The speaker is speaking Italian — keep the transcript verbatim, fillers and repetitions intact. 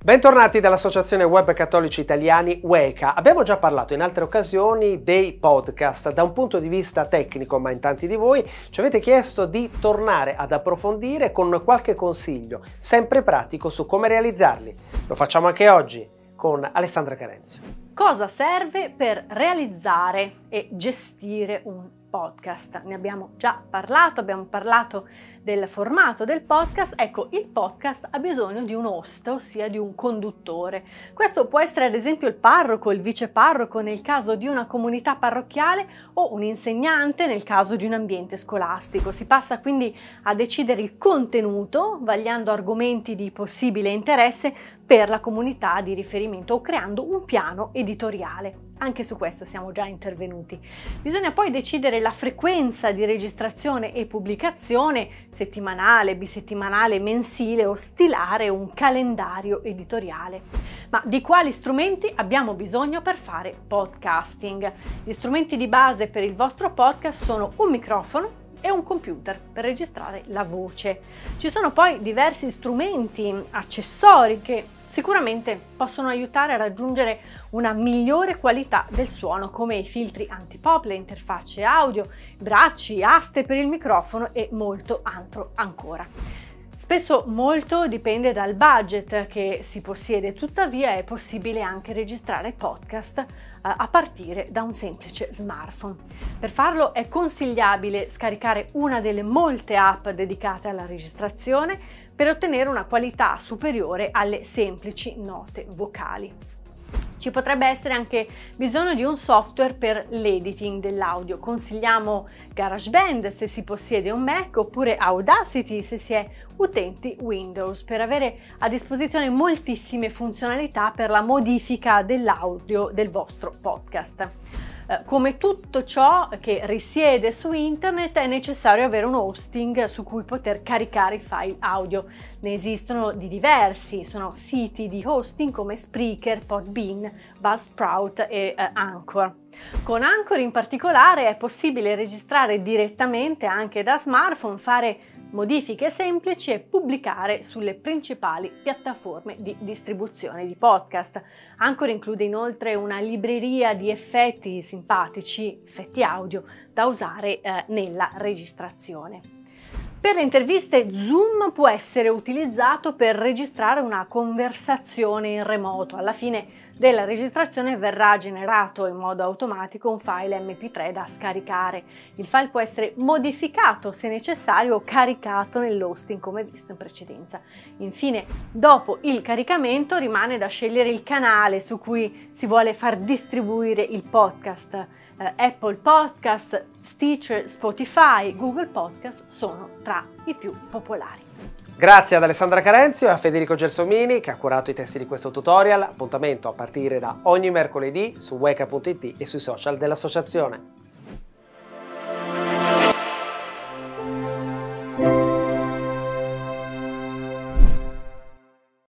Bentornati dall'Associazione Web Cattolici Italiani WECA. Abbiamo già parlato in altre occasioni dei podcast da un punto di vista tecnico, ma in tanti di voi ci avete chiesto di tornare ad approfondire con qualche consiglio, sempre pratico, su come realizzarli. Lo facciamo anche oggi con Alessandra Carenzio. Cosa serve per realizzare e gestire un podcast? Ne abbiamo già parlato, abbiamo parlato del formato del podcast. Ecco, il podcast ha bisogno di un host, ossia di un conduttore. Questo può essere ad esempio il parroco, il viceparroco nel caso di una comunità parrocchiale o un insegnante nel caso di un ambiente scolastico. Si passa quindi a decidere il contenuto, vagliando argomenti di possibile interesse per la comunità di riferimento o creando un piano editoriale. Anche su questo siamo già intervenuti. Bisogna poi decidere la frequenza di registrazione e pubblicazione, settimanale, bisettimanale, mensile, o stilare un calendario editoriale. Ma di quali strumenti abbiamo bisogno per fare podcasting? Gli strumenti di base per il vostro podcast sono un microfono e un computer per registrare la voce. Ci sono poi diversi strumenti, accessori che sicuramente possono aiutare a raggiungere una migliore qualità del suono, come i filtri anti-pop, le interfacce audio, bracci, aste per il microfono e molto altro ancora. Spesso molto dipende dal budget che si possiede, tuttavia è possibile anche registrare podcast a partire da un semplice smartphone. Per farlo è consigliabile scaricare una delle molte app dedicate alla registrazione per ottenere una qualità superiore alle semplici note vocali. Ci potrebbe essere anche bisogno di un software per l'editing dell'audio. Consigliamo GarageBand se si possiede un Mac, oppure Audacity se si è utenti Windows, per avere a disposizione moltissime funzionalità per la modifica dell'audio del vostro podcast. Come tutto ciò che risiede su internet, è necessario avere un hosting su cui poter caricare i file audio. Ne esistono di diversi, sono siti di hosting come Spreaker, Podbean, Buzzsprout e eh, Anchor. Con Anchor in particolare è possibile registrare direttamente anche da smartphone, fare modifiche semplici e pubblicare sulle principali piattaforme di distribuzione di podcast. Anchor include inoltre una libreria di effetti simpatici, effetti audio, da usare eh, nella registrazione. Per le interviste, Zoom può essere utilizzato per registrare una conversazione in remoto. Alla fine della registrazione verrà generato in modo automatico un file emme pi tre da scaricare. Il file può essere modificato se necessario o caricato nell'hosting come visto in precedenza. Infine, dopo il caricamento rimane da scegliere il canale su cui si vuole far distribuire il podcast. Uh, Apple Podcast, Stitcher, Spotify, Google Podcast sono tra i più popolari. Grazie ad Alessandra Carenzio e a Federico Gelsomini che ha curato i testi di questo tutorial. Appuntamento a partire da ogni mercoledì su weka punto it e sui social dell'associazione.